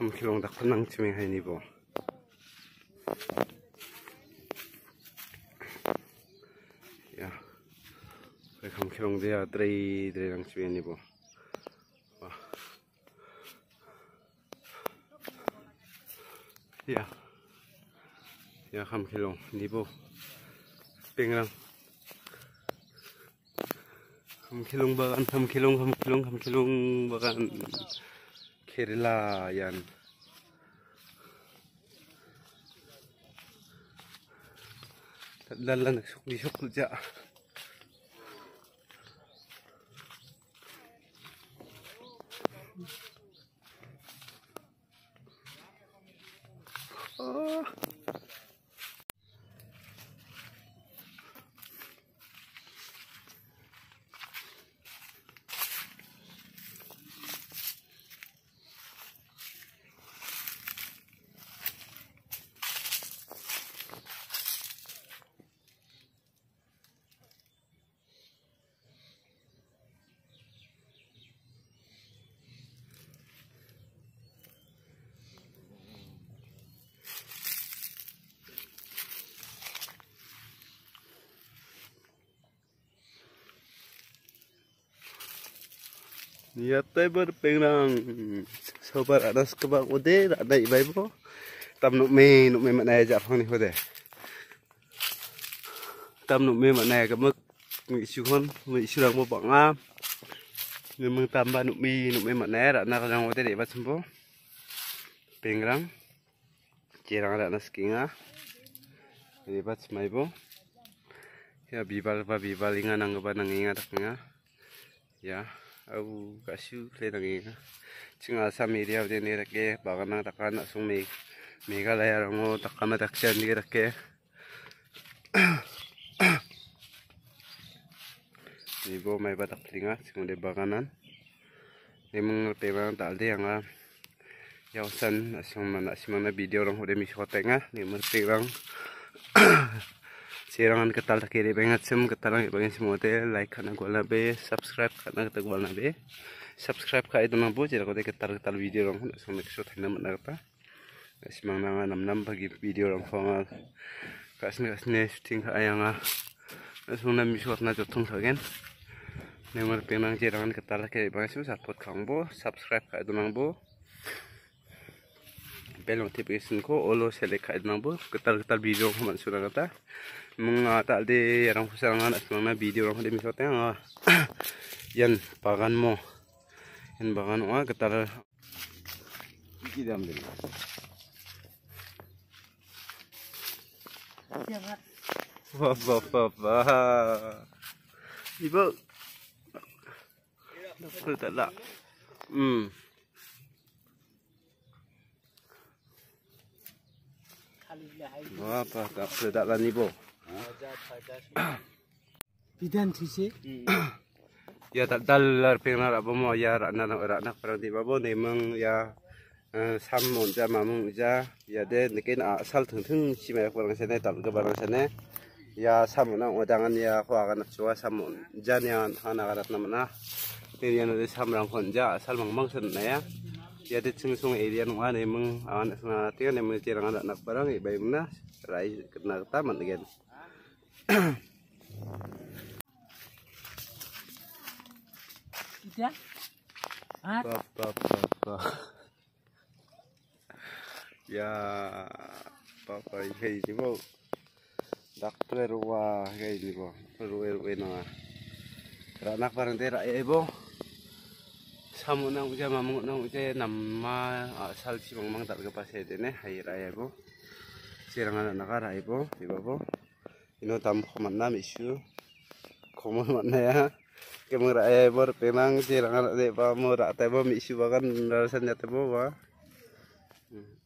kilong dak penang cimeng hai ni bo. Ya. Kilong dia dari nang cimeng ni bo. Wah. Ya. Ya kilong ni bo. Pengrang. Kilong bagan kilong bagan Kerala yan. Lala nagsukli-sukli dya. Oh. Niatay berpengrang sobar adas kebak ode ada ibai bo tam nuk me mana ja phang ni hode tam nuk me mana ka mek mi suhon mi surang bo banga ni meng tamba nuk me mana ra na rang ode de ba sembo pengrang cerang ra nas kinga ni ba smai bo ya bibal inga nang ba nang inga daknga ya au kasih lagi kan, cuma asam area udah ni rakyat bagan takkan nak sung Meghalaya rango takkan ada kesian ni rakyat, ni bo mai batak telinga cuma de baganan, ni mengerti bang tak ada yang yawasan asimana video orang udah misal tengah, ni mengerti bang. Serangan ketal tak kiri banget sem ketalang banget semua teh like karena gua nabe subscribe karena kita gua nabe subscribe ka itu nampu jadi kau ketal video orang sampai kesot hendak mana kata semang nanga nam bagi video orang fangal kasne shooting ayang langsung nam misot na jotong sagen nemar penang serangan ketal tak kiri banget sem support kangbo subscribe ka itu nampu bel notification ko olo select ka itu nampu ketal video orang sudah kata tak ada orang pusangan asmana video orang ada misalnya yan bagan mo yan bagan mo ketar kita ambil wah ibu tak lah apa tak lah ni bo Bidan thise ya tak dalar pengar apa mo ya nak perang di babo nemang ya samon ja mamung ja ya de nikin asal thung simai perang sene tal ke barang sene ya samona odangan ya khagan chua samon jan ya hana garat namna perian de samrang kon ja asal mangmang sen na ya de sung area nungwa nemang awan na tian nemang cirang anak perang ibai mena rai kena taman again. Tidak. Ya, papa ini bo. Dokter ruwa kayak ini bo. Ruwe na. Anak barang tera bo. Samu nang uja mamung nang uja nama asal si mang tak ke pasai dene hai raya bo. Sirangan anak ara ibo, ibo. Ino tam khoman nam isu. Khoman mana ya? Kemang raya ibo penang sirangan de ba mo ra ta bo mi isu bagan rasan ya ta bo ba.